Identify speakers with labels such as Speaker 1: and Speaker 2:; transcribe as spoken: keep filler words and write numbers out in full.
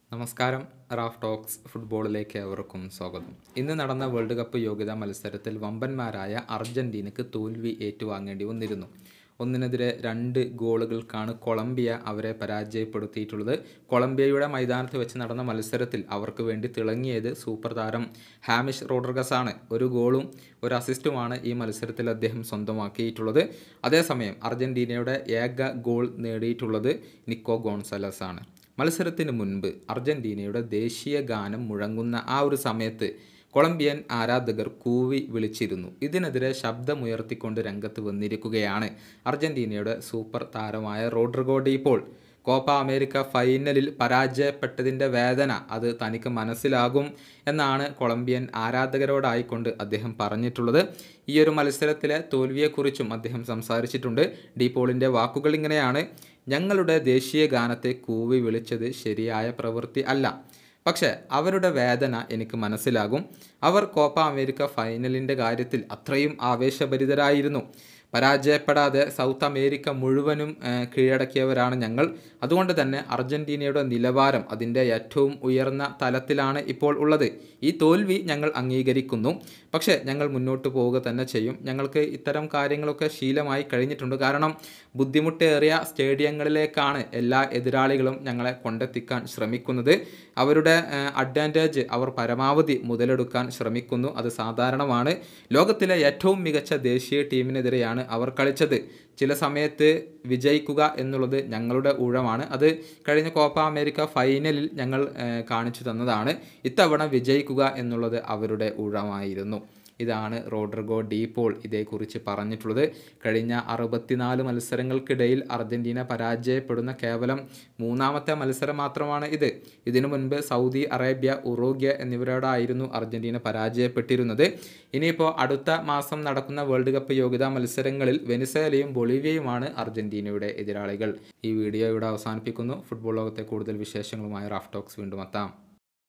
Speaker 1: നമസ്കാരം. Raf talks ഫുട്ബോളിലേക്ക് ഏവർക്കും സ്വാഗതം. ഇന്ന് നടന്ന വേൾഡ് കപ്പ് യോഗ്യതാ മത്സരത്തിൽ വമ്പന്മാരായ അർജന്റീനക്ക് തോൽവി ഏറ്റുവാങ്ങേണ്ടി വന്നിരുന്നു. ഒന്നിനെതിരെ രണ്ട് ഗോളുകൾക്കാണ് കൊളംബിയ അവരെ പരാജയപ്പെടുത്തിയിട്ടുള്ളത്. കൊളംബിയയുടെ മൈതാനത്ത് വെച്ച് നടന്ന മത്സരത്തിൽ അവർക്ക് വേണ്ടി തിളങ്ങിയത് സൂപ്പർ താരം ഹാമിഷ് റോഡ്രിഗസ് ആണ്. ഒരു ഗോളും ഒരു അസിസ്റ്റുമാണ് ഈ മത്സരത്തിൽ അദ്ദേഹം സ്വന്തമാക്കിയിട്ടുള്ളത്. അതേസമയം അർജന്റീനയുടെ ഏക ഗോൾ നേടിയിട്ടുള്ളത് നിക്കോ ഗോൺസാലസ് ആണ്. മത്സരത്തിന് മുൻപ് അർജന്റീനയുടെ ദേശീയ ഗാനം മുഴങ്ങുന്ന ആ ഒരു സമയത്ത് കൊളംബിയൻ ആരാധകർ കൂവി വിളിച്ചിരുന്നു. ഇതിനെതിരെ ശബ്ദമുയർത്തിക്കൊണ്ട് രംഗത്ത് വന്നിരിക്കുകയാണ് അർജന്റീനയുടെ സൂപ്പർ താരമായ Rodrigo De Paul. Copa America ഫൈനലിൽ പരാജയപ്പെട്ടതിൻ്റെ വേദന അത് തനിക്ക് മനസ്സിലാകും എന്നാണ് കൊളംബിയൻ ആരാധകരോടായിക്കൊണ്ട് അദ്ദേഹം പറഞ്ഞിട്ടുള്ളത്. ഈ ഒരു മത്സരത്തിലെ തോൽവിയെക്കുറിച്ചും അദ്ദേഹം സംസാരിച്ചിട്ടുണ്ട്. ഡി പോളിൻ്റെ വാക്കുകൾ ഇങ്ങനെയാണ്: ഞങ്ങളുടെ ദേശീയ ഗാനത്തെ കൂവി വിളിച്ചത് ശരിയായ പ്രവൃത്തി അല്ല, പക്ഷേ അവരുടെ വേദന എനിക്ക് മനസ്സിലാകും. അവർ കോപ്പ അമേരിക്ക ഫൈനലിൻ്റെ കാര്യത്തിൽ അത്രയും ആവേശഭരിതരായിരുന്നു. പരാജയപ്പെടാതെ സൗത്ത് അമേരിക്ക മുഴുവനും കീഴടക്കിയവരാണ് ഞങ്ങൾ. അതുകൊണ്ട് തന്നെ അർജന്റീനയുടെ നിലവാരം അതിൻ്റെ ഏറ്റവും ഉയർന്ന തലത്തിലാണ് ഇപ്പോൾ ഉള്ളത്. ഈ തോൽവി ഞങ്ങൾ അംഗീകരിക്കുന്നു, പക്ഷേ ഞങ്ങൾ മുന്നോട്ട് പോവുക തന്നെ ചെയ്യും. ഞങ്ങൾക്ക് ഇത്തരം കാര്യങ്ങളൊക്കെ ശീലമായി കഴിഞ്ഞിട്ടുണ്ട്. കാരണം ബുദ്ധിമുട്ടേറിയ സ്റ്റേഡിയങ്ങളിലേക്കാണ് എല്ലാ എതിരാളികളും ഞങ്ങളെ കൊണ്ടെത്തിക്കാൻ ശ്രമിക്കുന്നത്. അവരുടെ അഡ്വാൻറ്റേജ് അവർ പരമാവധി മുതലെടുക്കാൻ ശ്രമിക്കുന്നു. അത് സാധാരണമാണ്. ലോകത്തിലെ ഏറ്റവും മികച്ച ദേശീയ ടീമിനെതിരെയാണ് അവർ കളിച്ചത്. ചില സമയത്ത് വിജയിക്കുക എന്നുള്ളത് ഞങ്ങളുടെ ഊഴമാണ്. അത് കഴിഞ്ഞ കോപ്പ അമേരിക്ക ഫൈനലിൽ ഞങ്ങൾ കാണിച്ചു തന്നതാണ്. ഇത്തവണ വിജയിക്കുക എന്നുള്ളത് അവരുടെ ഊഴമായിരുന്നു. ഇതാണ് റോഡ്രിഗോ ഡി പോൾ ഇതേക്കുറിച്ച് പറഞ്ഞിട്ടുള്ളത്. കഴിഞ്ഞ അറുപത്തിനാല് മത്സരങ്ങൾക്കിടയിൽ അർജന്റീന പരാജയപ്പെടുന്ന കേവലം മൂന്നാമത്തെ മത്സരം മാത്രമാണ് ഇത്. ഇതിനു മുൻപ് സൗദി അറേബ്യ, ഉറുഗ്വ എന്നിവരോടായിരുന്നു അർജന്റീന പരാജയപ്പെട്ടിരുന്നത്. ഇനിയിപ്പോൾ അടുത്ത മാസം നടക്കുന്ന വേൾഡ് കപ്പ് യോഗ്യതാ മത്സരങ്ങളിൽ വെനിസ്വേലയും ബൊളീവിയയുമാണ് അർജന്റീനയുടെ എതിരാളികൾ. ഈ വീഡിയോ ഇവിടെ അവസാനിപ്പിക്കുന്നു. ഫുട്ബോൾ ലോകത്തെ കൂടുതൽ വിശേഷങ്ങളുമായി റാഫ് ടോക്സ് വീണ്ടും എത്താം.